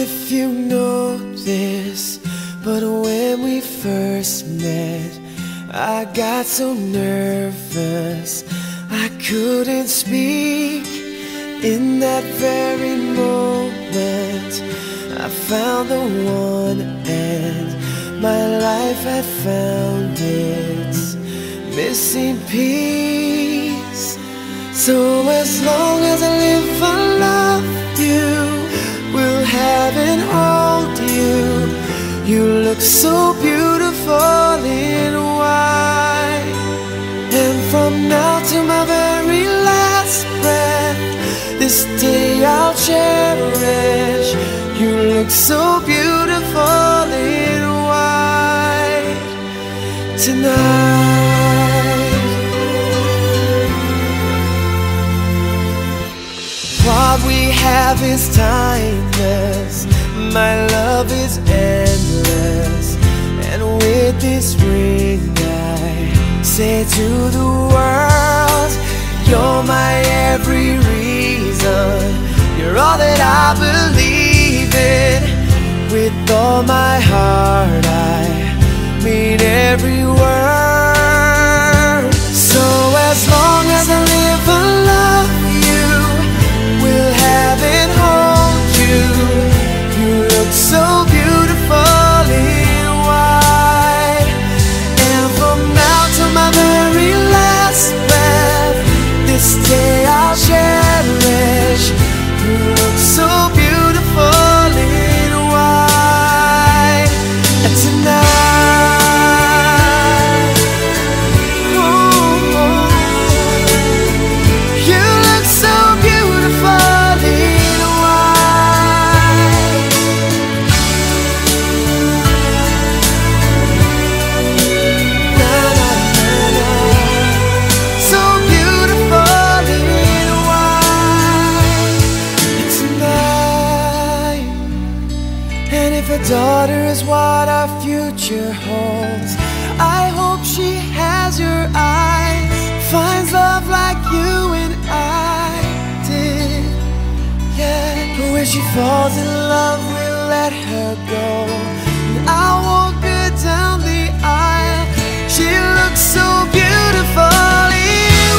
if you know this, but when we first met, I got so nervous I couldn't speak. In that very moment I found the one, and my life had found its missing piece. So as long as I live, I love you, will have and hold you. You look so beautiful in white, and from now to my very last breath, this day I'll cherish. You look so beautiful in white tonight. What we have is timeless, my love is endless, and with this ring I say to the world, you're my every reason, you're all that I believe in. With all my heart I mean every word. So as long as I live, I love you, will have and hold you. You look so beautiful in white, and from now to my very last breath, this day I'll cherish. You look so beautiful in white tonight. Oh, you look so beautiful in white. Na, na, na, na. So beautiful in white tonight. And if a daughter is what our future holds, I hope she has your eyes, finds love like you and I did. Yeah, but when she falls in love, we'll let her go, and I'll walk her down the aisle. She looks so beautiful in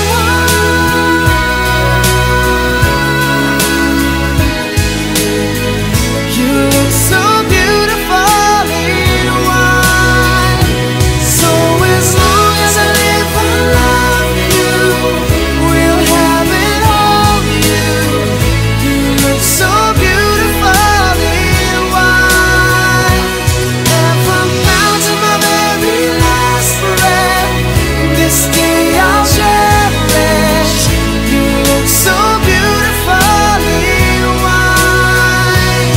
white. You look so beautiful in white. So as long as I live, I love you, will have and hold you. You look so beautiful in white, and from now to my very last breath, this day I'll cherish. You look so beautiful in white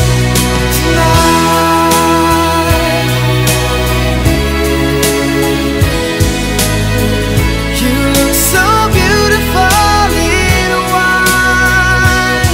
tonight. You look so beautiful in white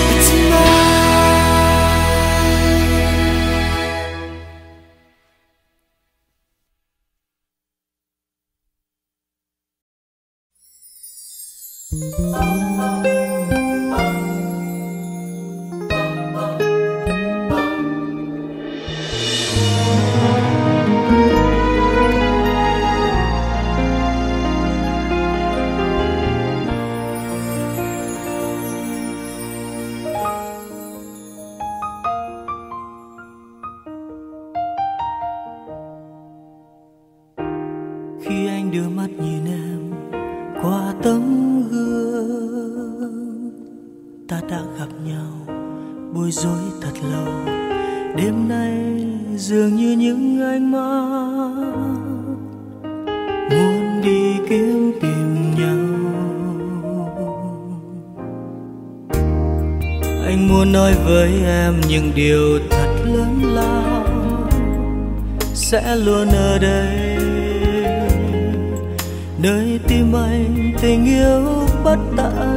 Khi anh đưa mắt nhìn em qua tấm gương, ta đã gặp nhau bối rối thật lâu. Đêm nay dường như những ánh mắt muốn đi kiếm tìm nhau. Anh muốn nói với em những điều thật lớn lao, sẽ luôn ở đây nơi tim anh tình yêu bất tận.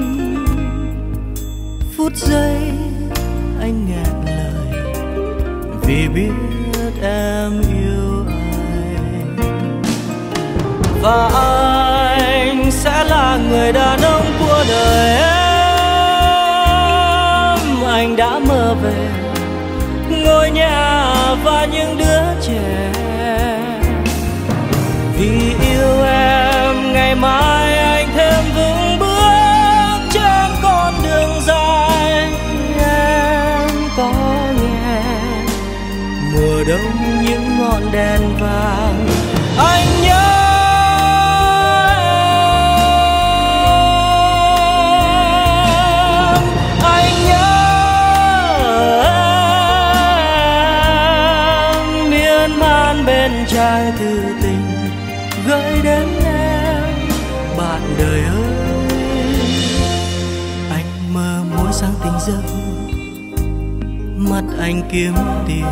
Phút giây anh nghẹn lời vì biết em yêu anh, và anh sẽ là người đàn ông của đời em. Anh đã mơ về ngôi nhà và những đứa trẻ. Vì yêu em ngày mai anh thêm vững bước trên con đường dài. Em có nghe mùa đông những ngọn đèn vàng, anh nhớ bên trai thư tình gửi đến em. Bạn đời ơi, anh mơ mỗi sáng tỉnh giấc, mắt anh kiếm tìm,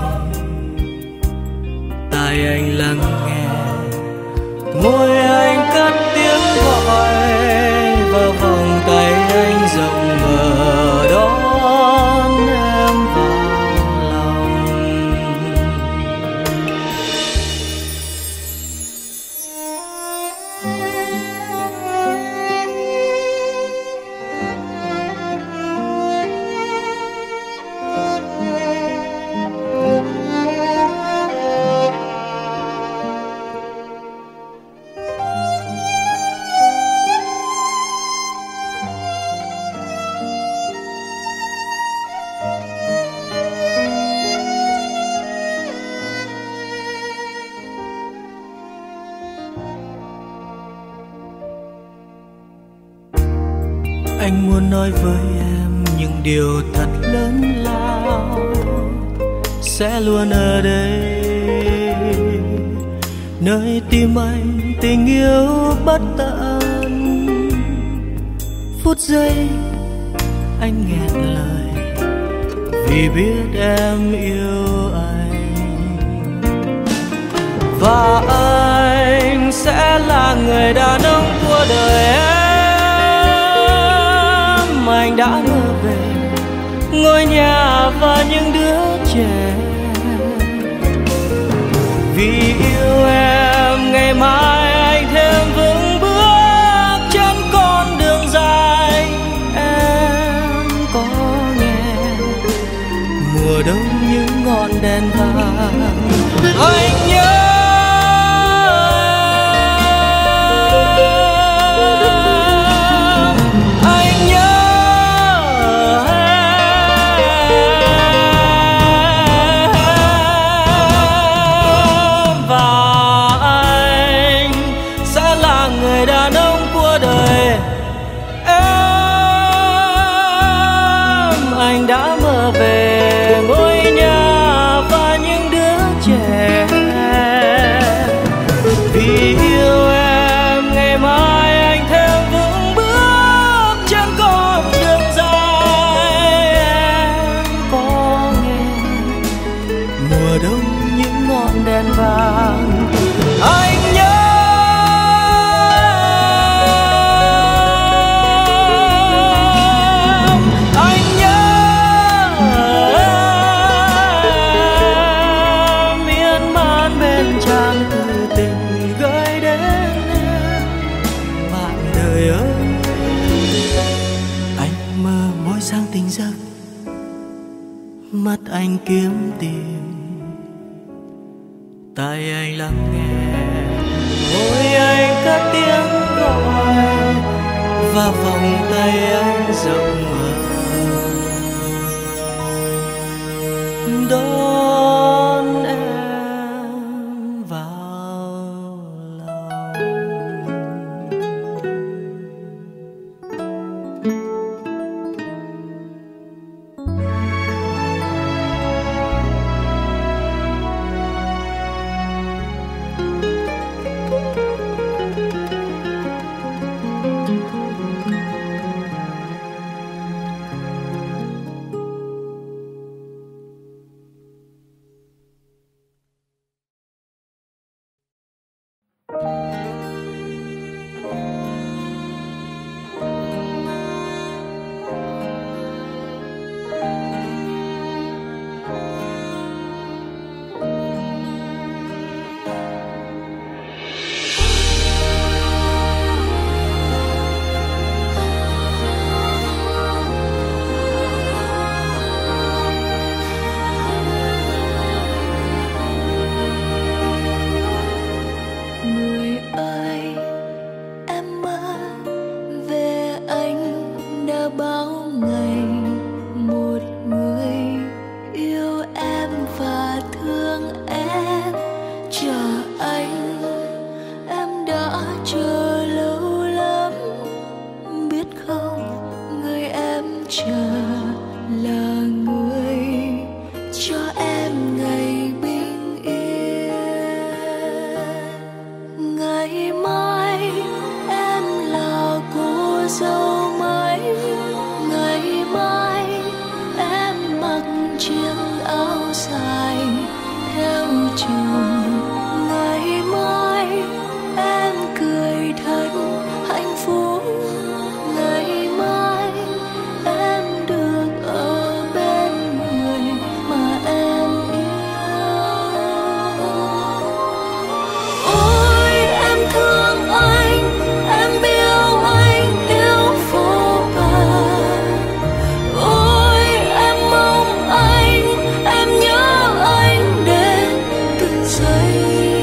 tai anh lắng nghe, môi anh cất tiếng gọi, và vòng tay anh rộng mở đón em vào lòng. Anh muốn nói với em những điều thật lớn lao, sẽ luôn ở đây nơi tim anh tình yêu bất tận. Phút giây anh nghẹn lời vì biết em yêu anh, và anh sẽ là người đàn ông của đời em. Anh đã ngờ về ngôi nhà và những đứa trẻ. Vì yêu em ngày mai anh thêm vững bước trên con đường dài. Em có nghe mùa đông những ngọn đèn vàng, anh nhớ đã mơ về ngôi nhà và những đứa trẻ. Vì yêu em ngày mai anh thêm vững bước trên con đường dài. Em có nghe mùa đông những ngọn đèn vàng, anh nhớ sáng tỉnh giấc, mắt anh kiếm tìm, tai anh lắng nghe, môi anh cất tiếng gọi, và vòng tay anh rộng mở đón em vào lòng. cho em ngày bình yên. Ngày mai em là cô dâu mới, ngày mai em mặc chiếc áo dài theo chồng, ngày mai em cười thật hạnh phúc, ngày mai em được ở bên người mà em yêu. Ôi em thương anh, em yêu anh yêu vô bờ. Ôi em mong anh, em nhớ anh đến từng giây.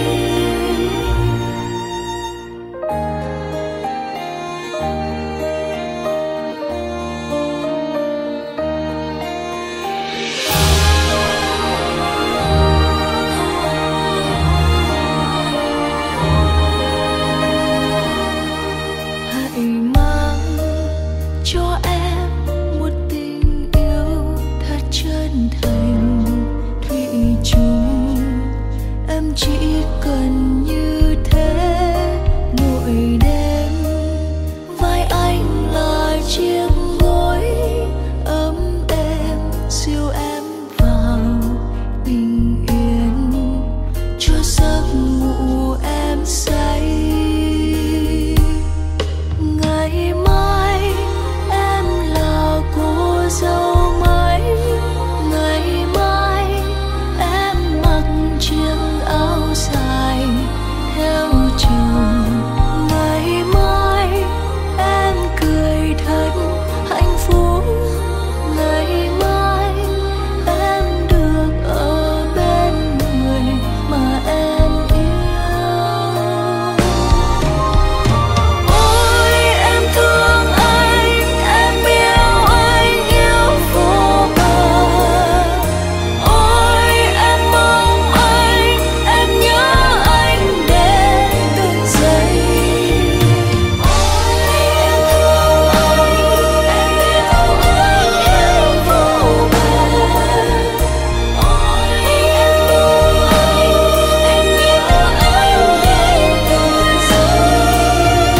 Hãy mang cho em một tình yêu thật chân thành thủy chung. Em chỉ cần như thế mỗi đêm. Vai anh là chiếc gối ấm êm dìu em vào bình yên, cho giấc ngủ em say. Ngày mai em là cô dâu mới, ngày mai em mặc chiếc áo dài theo chồng, ngày mai em cười thật hạnh phúc, ngày mai em được ở bên người mà em yêu. Ôi em thương anh, em yêu anh yêu vô bờ. Ôi em mong anh, em nhớ anh đến từng giây. Ôi em thương anh, em yêu anh yêu vô bờ. Ôi em mong anh, em nhớ anh đến từng giây.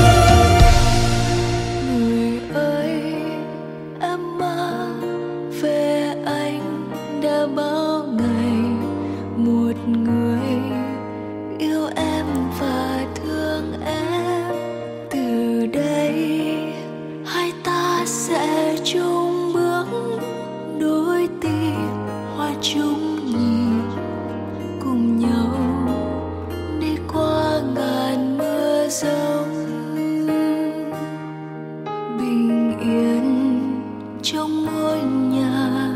Người ơi, em mơ về anh đã bao ngày, một người yêu em và thương em. Từ đây hai ta sẽ chung bước, đôi tim hoa chung nhịp, cùng nhau đi qua ngàn mưa giông, bình yên trong ngôi nhà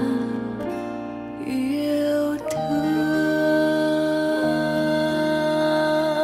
yêu thương.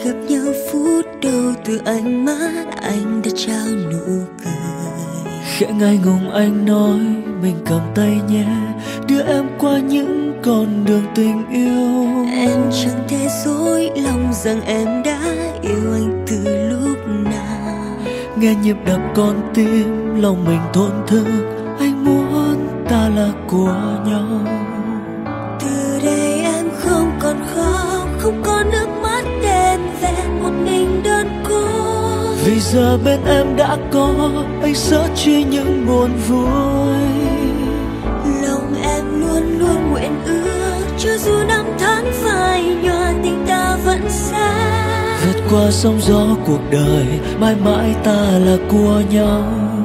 gặp nhau phút đầu, từ ánh mắt anh đã trao nụ cười. Khẽ ngại ngùng anh nói mình cầm tay nhé, đưa em qua những con đường tình yêu. Em chẳng thể dối lòng rằng em đã yêu anh từ lúc nào. Nghe nhịp đập con tim lòng mình thổn thức, anh muốn ta là của nhau. Từ đây em không còn khóc, không có nước mắt đen vẹn một mình đơn côi. Vì giờ bên em đã có anh sớt chia những buồn vui. Lòng em luôn luôn nguyện ước, cho dù năm tháng phai nhòa tình ta vẫn xa. Vượt qua sóng gió cuộc đời, mãi mãi ta là của nhau.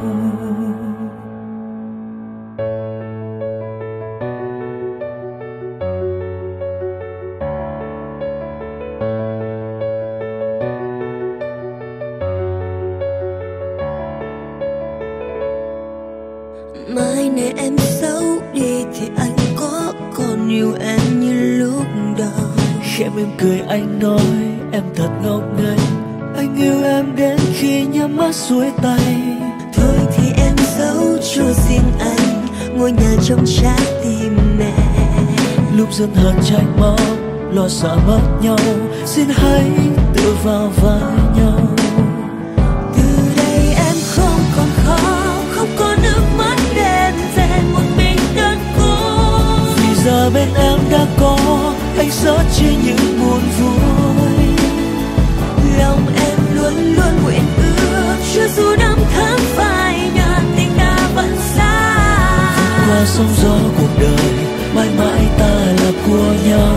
Mai này em xấu đi thì anh có còn yêu em như lúc đầu. Khẽ mỉm cười anh nói em thật ngốc nghếch, anh yêu em đến khi nhắm mắt xuôi tay. Thôi thì em giấu cho riêng anh ngôi nhà trong trái tim mẹ. Lúc dần hờn trách móc, lo sợ mất nhau, xin hãy tự vào vai nhau. Từ đây em không còn khóc, không có nước mắt đen vẹn một mình đơn côi. Vì giờ bên em đã có anh sớt chia những buồn vui. Lòng em luôn luôn nguyện ước, cho dù năm tháng phai nhòa tình ta vẫn xa. Qua sóng gió cuộc đời, mãi mãi ta là của nhau.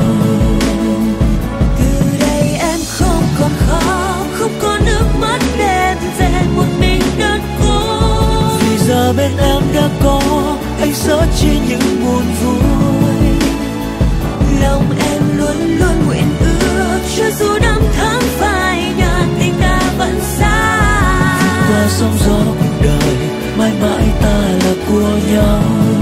Từ đây em không còn khóc, không có nước mắt đen vẹn một mình đơn côi. Vì giờ bên em đã có anh sớt chia những buồn vui. Lòng em luôn luôn nguyện ước, cho dù năm tháng phai nhòa tình ta vẫn xa. Qua sóng gió cuộc đời, mãi mãi ta là của nhau.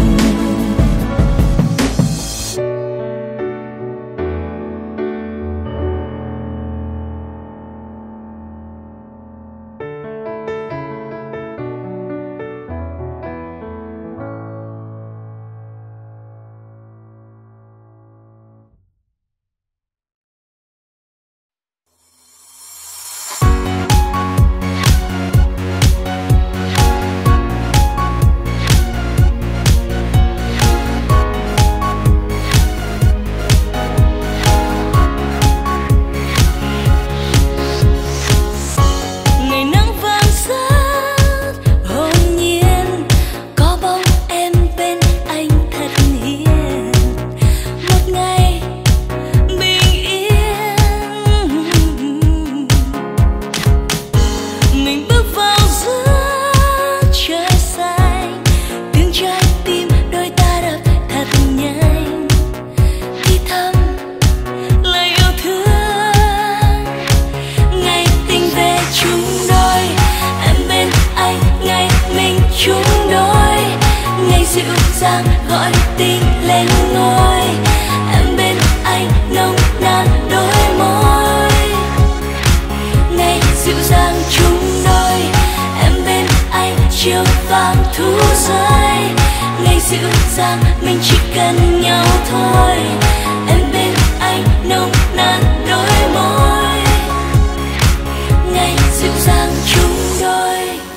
gọi tình lên ngôi. Em bên anh nồng nàn đôi môi, ngày dịu dàng chung đôi. Em bên anh chiều vàng thu rơi, ngày dịu dàng mình chỉ cần nhau thôi. Em bên anh nồng nàn đôi môi, ngày dịu dàng chung đôi.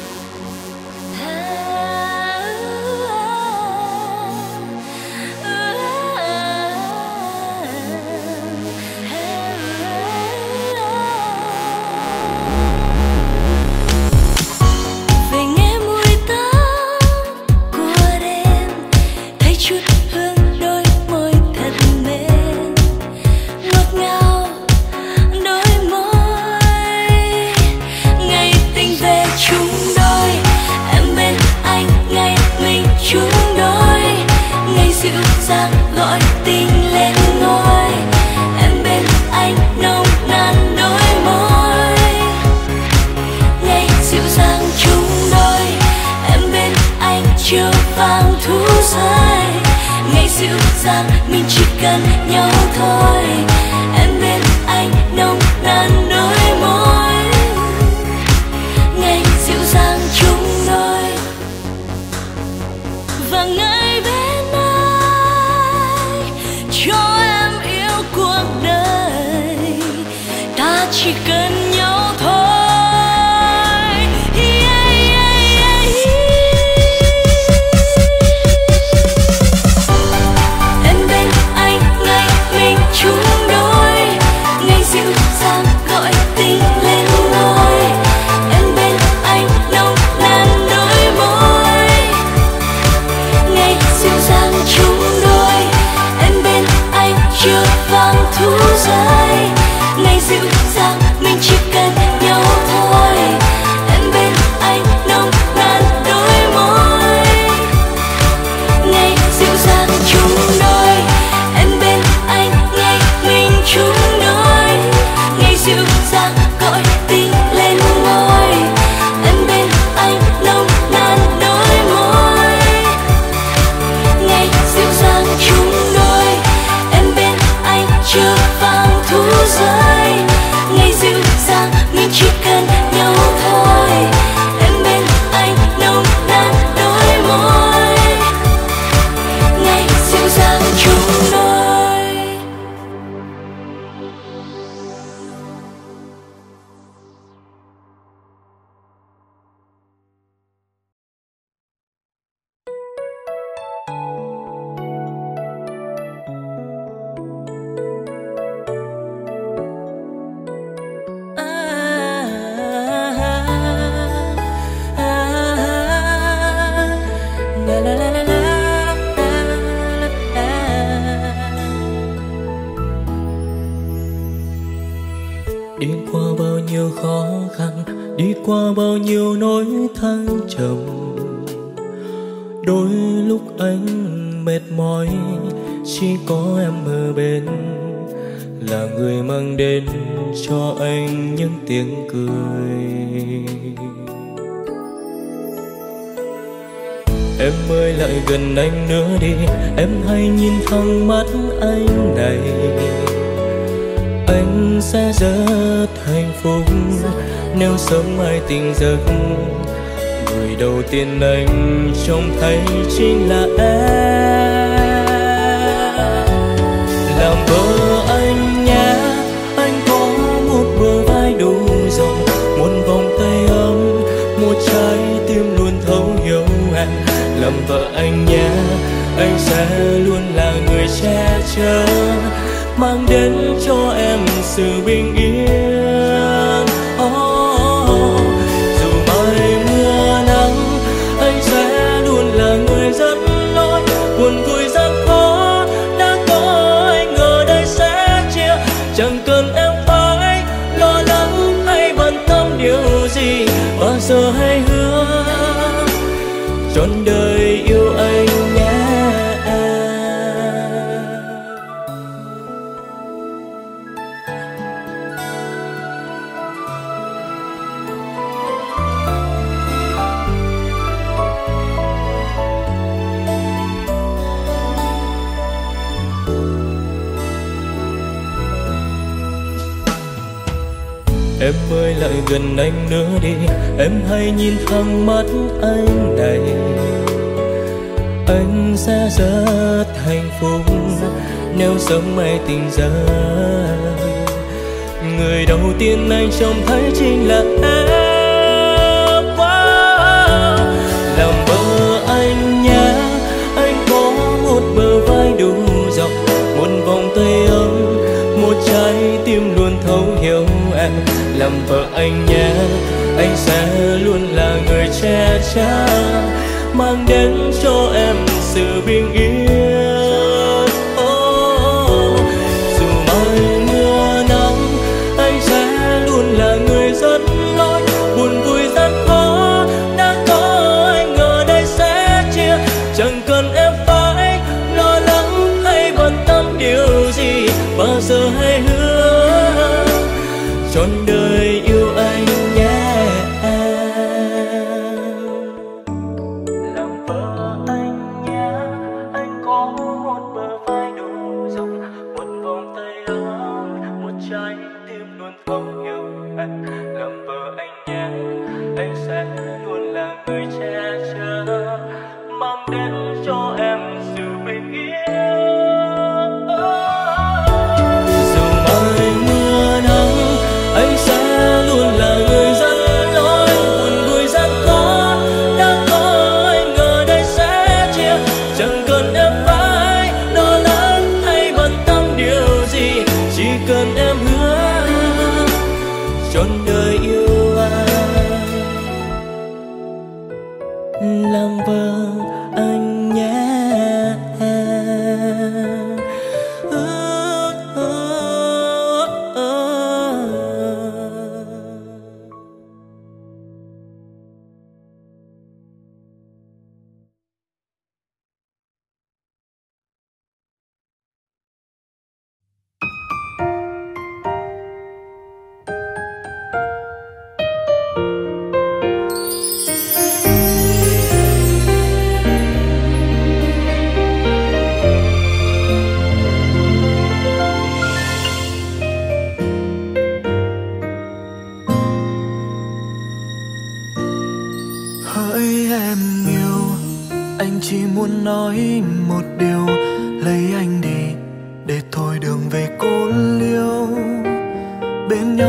Gọi tình lên ngôi, em bên anh nồng nàn đôi môi, ngày dịu dàng chung đôi. Em bên anh chiều vàng thu rơi, ngày dịu dàng mình chỉ cần nhau thôi. Em bên anh nồng nàn đôi chỉ cần nhau thôi. Em bên anh ngày mình chung đôi, ngày dịu dàng gọi tình lên ngôi. Em bên anh nồng nàn đôi môi, ngày dịu dàng chung đôi. Em bên anh chưa vang thu rơi, ngày dịu dàng mình chỉ cần nhau thôi. Em bên anh nồng nàn đôi môi, ngày dịu dàng chung đôi. Em bên anh ngày mình chung đôi, ngày dịu dàng gọi tình lên ngôi. Em bên anh nồng nàn đôi môi, ngày dịu dàng chung đôi. Em bên anh chưa vang thu rơi, ngày dịu dàng mình chỉ cần nhau thôi. Em bên anh nồng nàn đôi môi, ngày dịu dàng chung đôi. Đi qua bao nhiêu khó khăn, đi qua bao nhiêu nỗi thăng trầm, đôi lúc anh mệt mỏi, chỉ có em ở bên là người mang đến cho anh những tiếng cười. Em ơi lại gần anh nữa đi, em hãy nhìn thẳng mắt anh này. Anh sẽ rất hạnh phúc nếu sớm mai tỉnh giấc, người đầu tiên anh trông thấy chính là em. Làm vợ anh nhé, anh có một bờ vai đủ rộng, một vòng tay ấm, một trái tim luôn thấu hiểu em. Làm vợ anh nhé, anh sẽ luôn là người che chở, mang đến cho em sự bình yên. Dù mai mưa nắng, anh sẽ luôn là người dẫn lối. Buồn vui gian khó đã có anh ở đây sẽ chia, chẳng cần em phải lo lắng hay bận tâm điều gì. Bao giờ hãy hứa trọn đời yêu anh nhé. Em ơi lại gần anh nữa đi, em hãy nhìn thẳng mắt anh này. Anh sẽ rất hạnh phúc nếu sớm mai tỉnh giấc, người đầu tiên anh trông thấy chính là em. Làm vợ anh nhé, anh có một bờ vai đủ rộng, một vòng tay ấm, một trái tim luôn thấu hiểu em. Làm vợ anh nhé, anh sẽ luôn là người che chở, mang đến cho em sự bình yên. Dù mai mưa nắng, anh sẽ luôn là người dẫn lối. Buồn vui gian khó đã có anh ở đây sẽ chia, chẳng cần em phải lo lắng hay bận tâm điều gì. Bao giờ hãy hứa trọn đời yêu anh nhé. Làm vợ anh nhé, anh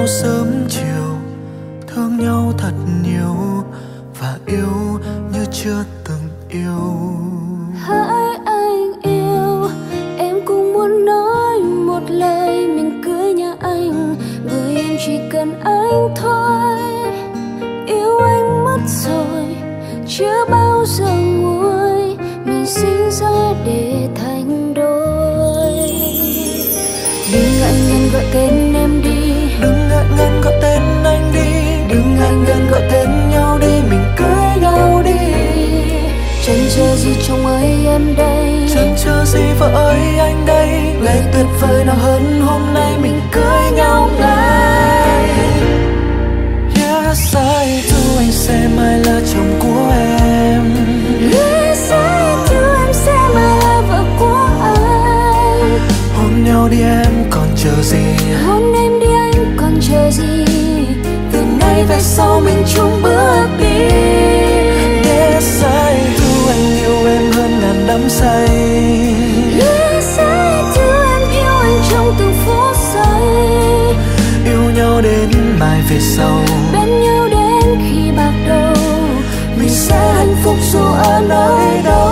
nhau sớm chiều, thương nhau thật nhiều và yêu như chưa từng yêu. Hỡi anh yêu, em cũng muốn nói một lời mình cưới nhà anh, bởi em chỉ cần anh thôi. Yêu anh mất rồi, chưa bao giờ nguôi, mình sinh ra để thành đôi. Đừng ngại ngần gọi tên em đi, đừng ngại ngần gọi tên anh đi, đừng ngại ngần gọi tên nhau đi, mình cưới nhau đi. Chẳng chờ gì chồng ơi em đây, chẳng chờ gì vợ ơi anh đây, ngày tuyệt vời nào hơn hôm nay mình cưới nhau ngay. Yes, I do, anh sẽ mãi là chồng của em. Yes, I do, em sẽ mãi là vợ của anh. Hôn nhau đi em còn chờ gì, hôn em đi anh còn chờ gì, từ nay về sau mình chung bước đi. Yes, I do, anh yêu em hơn ngàn đắm say. Yes, I do, em yêu anh trong từng phút giây. Yêu nhau đến mai về sau, bên nhau đến khi bạc đầu, mình sẽ hạnh phúc dù ở nơi đâu,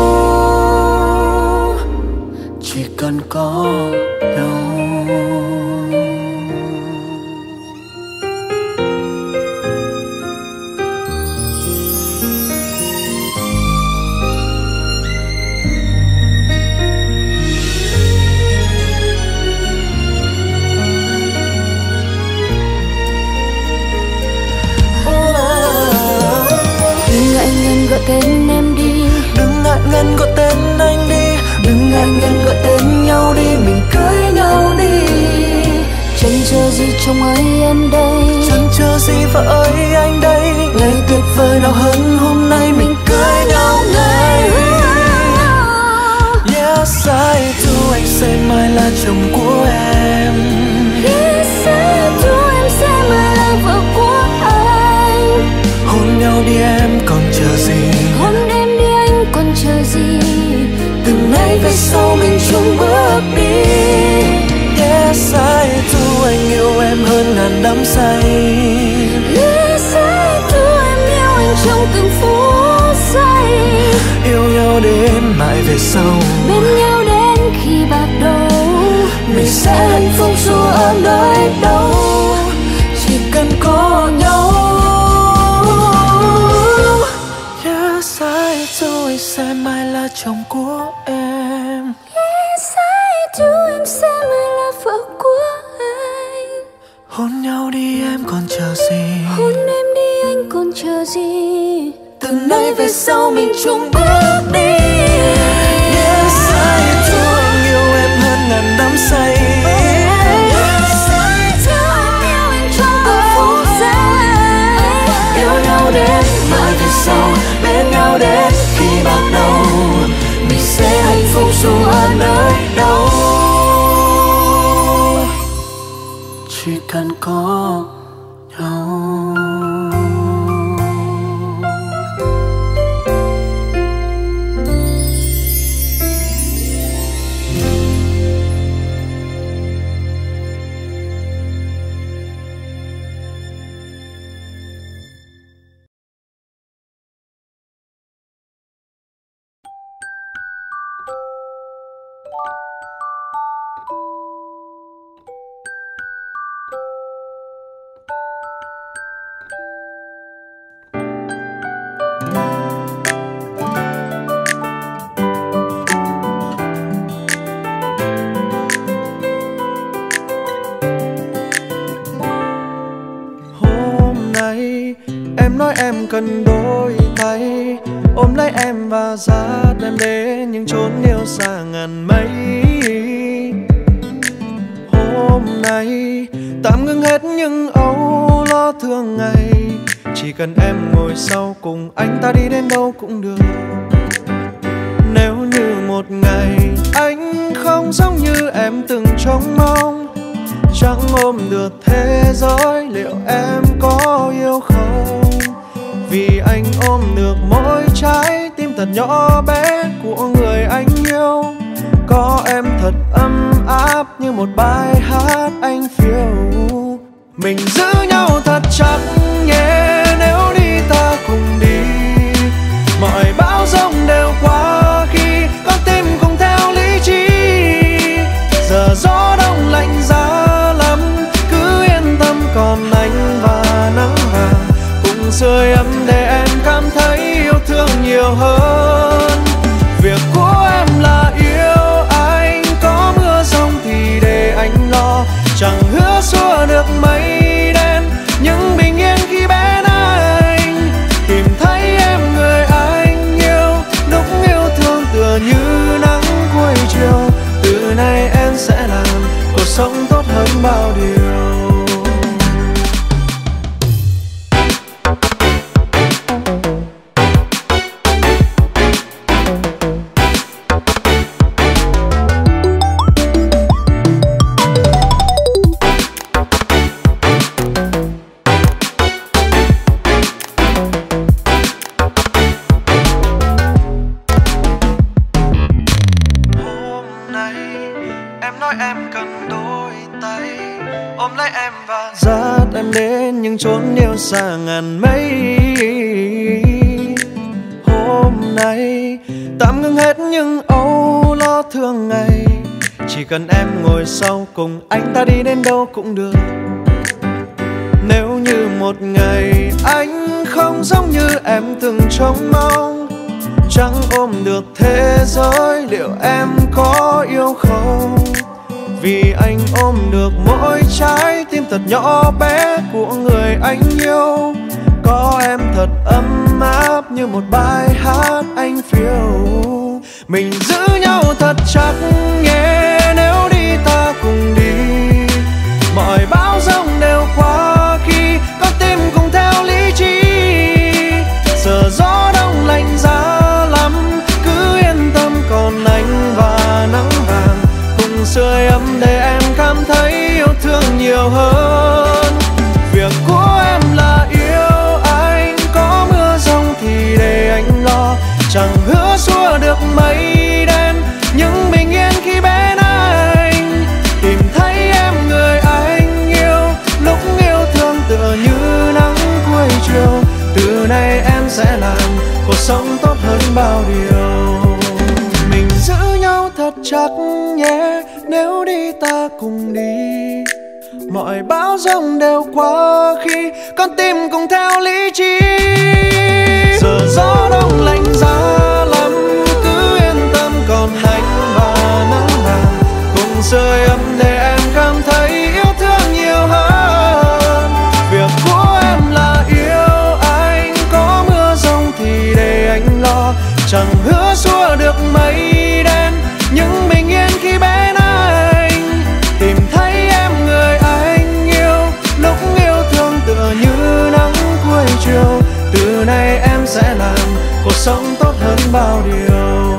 chỉ cần có nhau. Gọi tên em đi, đừng ngại ngần gọi tên anh đi, đừng ngại ngần gọi tên nhau đi, mình cưới nhau đi. Chẳng chờ gì chồng ơi em đây, chẳng chờ gì vợ ơi anh đây, ngày tuyệt vời nào hơn hôm nay mình cưới nhau ngay. Yes, I do, anh sẽ mãi là chồng của em. Yes, I do, em sẽ mãi là vợ của anh. Hôn nhau đi em còn chờ gì, hôn em đi anh còn chờ gì, từ nay về sau mình chung bước đi. Yes, I do, anh yêu em hơn ngàn đắm say. Yes, I do, em yêu anh trong từng phút giây. Yêu nhau đến mãi về sau, bên nhau đến khi bạc đầu, mình sẽ hạnh phúc dù ở nơi đâu, chỉ cần có nhau. Yes, I do, anh sẽ mãi là chồng của em. Yes, I do, em sẽ mãi là vợ của anh. Hôn nhau đi em còn chờ gì, hôn em đi anh còn chờ gì, từ nay về sau mình chung bước đi. Yes, I do, anh yêu em hơn ngàn đắm say. Yes, I do, em yêu anh trong từng phút giây. Yêu nhau đến mãi về sau, bên nhau đến khi bạc đầu, mình sẽ hạnh phúc dù ở nơi đâu, chỉ cần có nhau. Em nói em cần đôi tay ôm lấy em và dắt em đến những chốn yêu xa ngàn mây. Hôm nay tạm ngưng hết những âu lo thường ngày, chỉ cần em ngồi sau cùng anh ta đi đến đâu cũng được. Nếu như một ngày anh không giống như em từng trông mong, chẳng ôm được thế giới, liệu em có yêu không? Vì anh ôm được mỗi trái tim thật nhỏ bé của người anh yêu. Có em thật ấm áp như một bài hát anh phiêu. Mình giữ nhau thật chặt nhé, nếu đi ta cùng đi. Mọi bão giông đều qua khi con tim cùng theo lý trí. Giờ gió đông lạnh giá lắm, cứ yên tâm còn anh và nắng vàng cùng sưởi ấm để em cảm thấy yêu thương nhiều hơn. Việc của em là yêu anh, có mưa giông thì để anh lo. Chẳng hứa xua được mây đen, nhưng bình yên khi bên anh. Tìm thấy em người anh yêu, lúc yêu thương tựa như nắng cuối chiều. Từ nay em sẽ làm cuộc sống tốt hơn bao điều. Dắt em đến những chốn yêu xa ngàn mây. Hôm nay tạm ngưng hết những âu lo thường ngày. Chỉ cần em ngồi sau cùng anh, ta đi đến đâu cũng được. Nếu như một ngày anh không giống như em từng trông mong, chẳng ôm được thế giới, liệu em có yêu không? Vì anh ôm được mỗi trái tim thật nhỏ bé của người anh yêu. Có em thật ấm áp như một bài hát anh phiêu. Mình giữ nhau thật chặt nhé, nếu đi ta cùng đi. Mọi bão giông đều qua khi con tim cùng theo lý trí. Giờ gió đông lạnh giá lắm, cứ yên tâm còn anh và nắng vàng cùng sưởi ấm để em cảm thấy yêu thương nhiều hơn. Việc của em là yêu anh, có mưa giông thì để anh lo. Chẳng hứa xua được mây đen, nhưng bình yên khi bên anh. Tìm thấy em người anh yêu, lúc yêu thương tựa như nắng cuối chiều. Từ nay em sẽ làm cuộc sống tốt hơn bao điều. Mình giữ nhau thật chặt nhé, nếu đi ta cùng đi. Mọi bão giông đều qua khi con tim cùng theo lý trí. Giờ gió đông lạnh giá lắm, cứ yên tâm còn anh và nắng vàng cùng sưởi ấm để em cảm thấy yêu thương nhiều hơn. Việc của em là yêu anh, có mưa giông thì để anh lo. Chẳng hứa xua được mây đen, nhưng bình yên khi bên anh. Tìm thấy em người anh yêu, lúc yêu thương tựa như nắng cuối chiều. Từ nay em sẽ làm cuộc sống tốt hơn bao điều.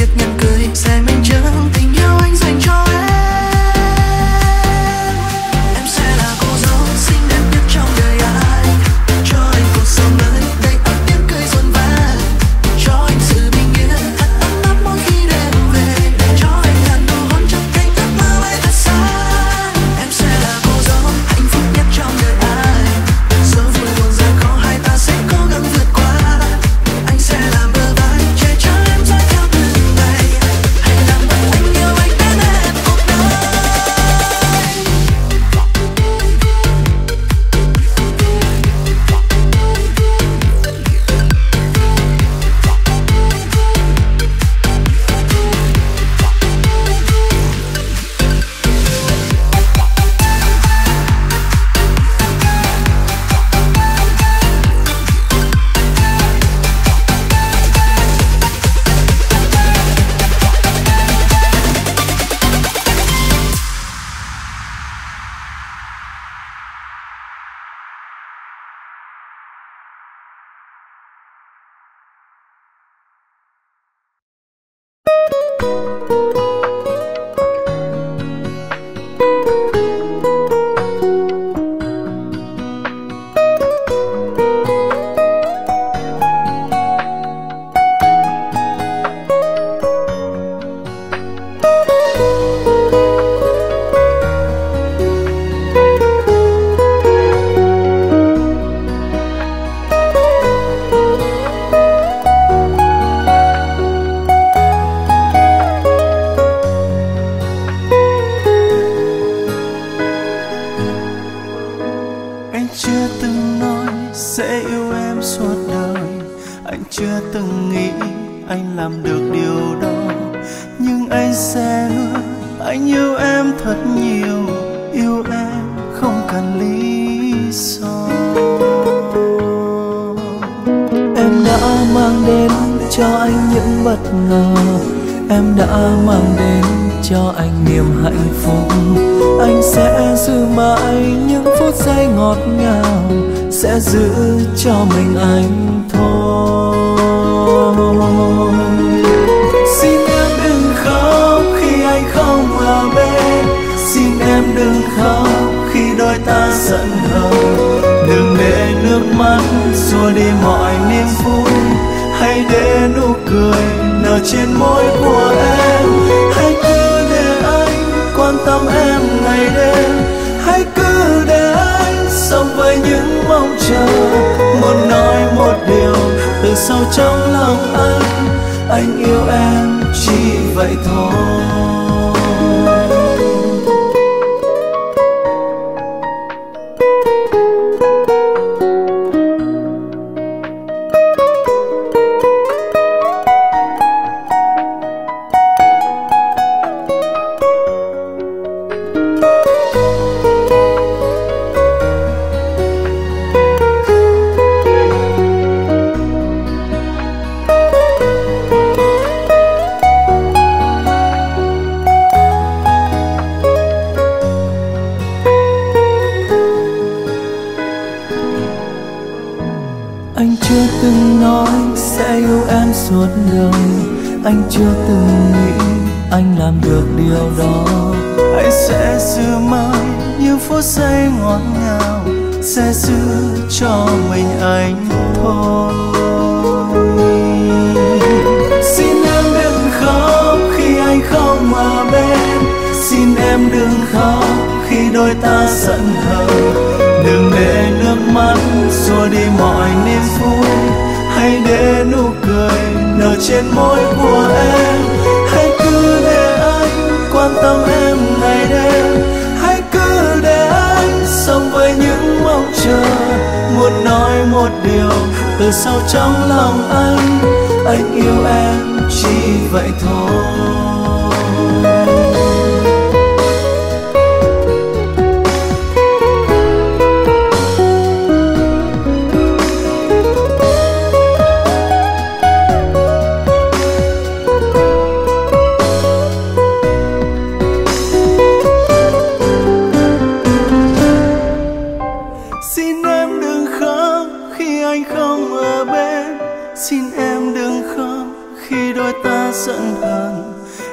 chiếc nhẫn cưới sẽ minh chứng tình yêu anh dành cho em. Em sẽ là cô dâu xinh đẹp nhất trong đời anh, cho anh cuộc sống mới đầy ắp tiếng cười rộn vang, cho anh sự bình yên thật ấm áp mỗi khi đêm về, để cho anh hàn nụ hôn trong cánh ước mơ bay thật xa. Em sẽ là cô dâu hạnh phúc nhất trong đời anh, dẫu vui buồn gian khó hai ta sẽ cố gắng vượt qua. Anh sẽ làm bờ vai che chở em dõi theo từng ngày, hãy làm bạn anh yêu anh đến hết cuộc đời. Anh chưa từng nói sẽ yêu em suốt đời, anh chưa từng nghĩ anh làm được điều đó, nhưng anh sẽ hứa anh yêu em thật nhiều, yêu em không cần lý do. Em đã mang đến cho anh những bất ngờ, em đã mang đến cho anh niềm hạnh phúc. Anh sẽ giữ mãi những phút giây ngọt ngào, sẽ giữ cho mình anh thôi. Xin em đừng khóc khi anh không ở bên, xin em đừng khóc khi đôi ta giận hờn. Đừng để nước mắt xua đi mọi niềm vui, hãy để nụ cười nở trên môi của em. Hãy cứ để anh quan tâm em ngày đêm, hãy cứ để anh sống với những mong chờ. Muốn nói một điều từ sâu trong lòng anh yêu em chỉ vậy thôi. Anh chưa từng nói sẽ yêu em suốt đời, anh chưa từng nghĩ anh làm được điều đó. Anh sẽ giữ mãi những phút giây ngọt ngào, sẽ giữ cho mình anh thôi. Xin em đừng khóc khi anh không ở bên, xin em đừng khóc khi đôi ta giận hờn. Đừng để nước mắt xua đi mọi niềm vui, hãy để nụ cười nở trên môi của em. Hãy cứ để anh quan tâm em ngày đêm, hãy cứ để anh sống với những mong chờ. Muốn nói một điều từ sâu trong lòng anh yêu em chỉ vậy thôi. xin em đừng khóc khi đôi ta giận hờn.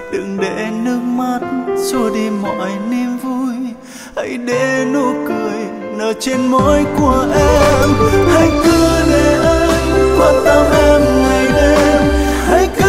đừng để nước mắt xua đi mọi niềm vui. Hãy để nụ cười nở trên môi của em. Hãy cứ để anh quan tâm em ngày đêm. Hãy cứ